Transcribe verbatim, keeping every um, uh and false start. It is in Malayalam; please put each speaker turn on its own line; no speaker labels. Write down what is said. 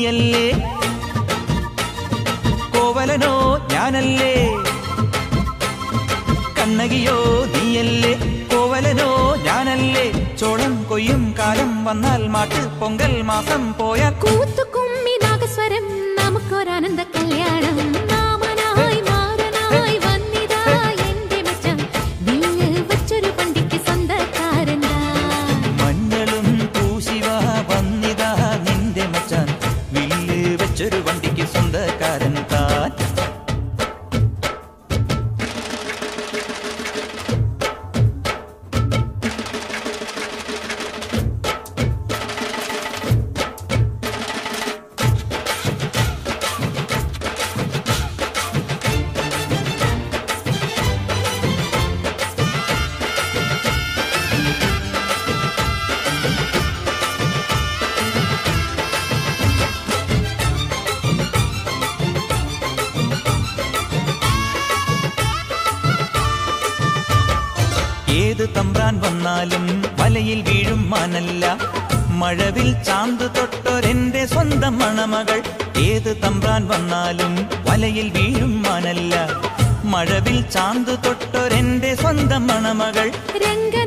നീയല്ലേ, കോവലനോ ഞാനല്ലേ, കണ്ണകിയോ നീയല്ലേ, കോവലനോ ഞാനല്ലേ, ചോളം കൊയ്യും കാലം വന്നാൽ മാട്ട് പൊങ്കൽ മാസം പോയാൽ
കൂത്തുകുമ്മി നാഗസ്വരം നമുക്കൊരാനന്ദ കല്യാണം. മാമനായി മാറനായി വന്നിതാ എന്റെ മച്ചം, വില്ല് വെച്ചൊരു വണ്ടിക്ക് സ്വന്തക്കാരനാ.
മഞ്ഞളും പൂശിവ വന്നിതാ നിന്റെ മച്ചാൻ, വില്ല് വെച്ചൊരു വണ്ടിക്ക് സ്വന്തക്കാരൻ താൻ. ഏത് തമ്പ്രാൻ വന്നാലും വലയിൽ വീഴും മാനല്ല, മഴവിൽ ചാന്ത് തൊട്ടൊരെന്റെ സ്വന്തം മണമകൾ. ഏത് തമ്പ്രാൻ വന്നാലും വലയിൽ വീഴും മാനല്ല, മഴവിൽ ചാന്ത് തൊട്ടൊരെന്റെ സ്വന്തം മണമകൾ.
രംഗ